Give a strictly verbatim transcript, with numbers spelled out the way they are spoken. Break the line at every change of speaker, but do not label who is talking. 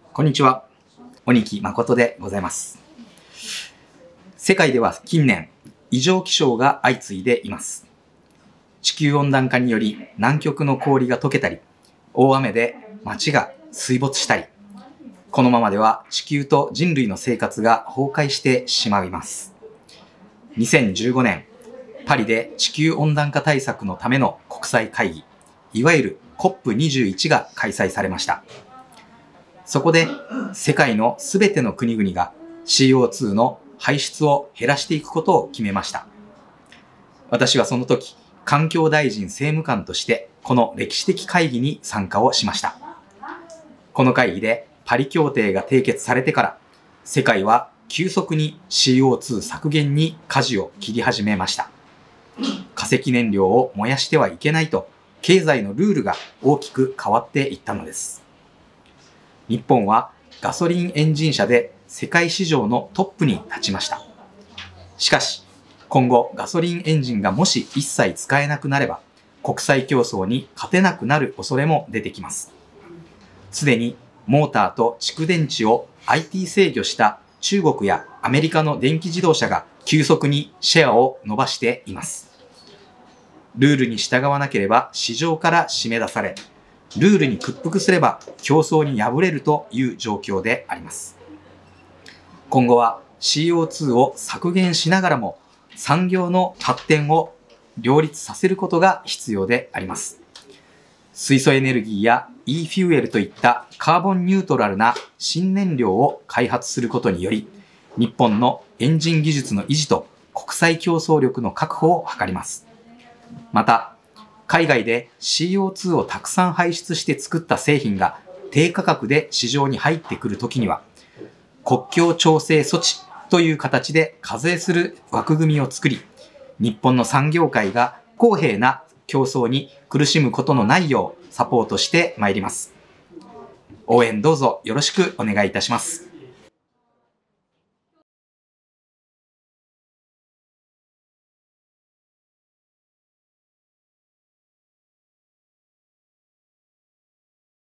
こんにちは。鬼木誠でございます。世界では近年、異常気象が相次いでいます。地球温暖化により南極の氷が溶けたり、大雨で街が水没したり、このままでは地球と人類の生活が崩壊してしまいます。にせんじゅうごねん、パリで地球温暖化対策のための国際会議、いわゆる コップにじゅういち が開催されました。そこで世界のすべての国々が シーオーツー の排出を減らしていくことを決めました。私はその時、環境大臣政務官としてこの歴史的会議に参加をしました。この会議でパリ協定が締結されてから、世界は急速に シーオーツー 削減に舵を切り始めました。化石燃料を燃やしてはいけないと、経済のルールが大きく変わっていったのです。日本はガソリンエンジン車で世界市場のトップに立ちました。しかし、今後ガソリンエンジンがもし一切使えなくなれば、国際競争に勝てなくなる恐れも出てきます。すでにモーターと蓄電池を アイティー 制御した中国やアメリカの電気自動車が急速にシェアを伸ばしています。ルールに従わなければ市場から締め出され、ルールに屈服すれば競争に敗れるという状況であります。今後は シーオーツー を削減しながらも産業の発展を両立させることが必要であります。水素エネルギーや e フューエルといったカーボンニュートラルな新燃料を開発することにより、日本のエンジン技術の維持と国際競争力の確保を図ります。また、海外で シーオーツー をたくさん排出して作った製品が低価格で市場に入ってくるときには、国境調整措置という形で課税する枠組みを作り、日本の産業界が公平な競争に苦しむことのないようサポートしてまいります。応援どうぞよろしくお願いいたします。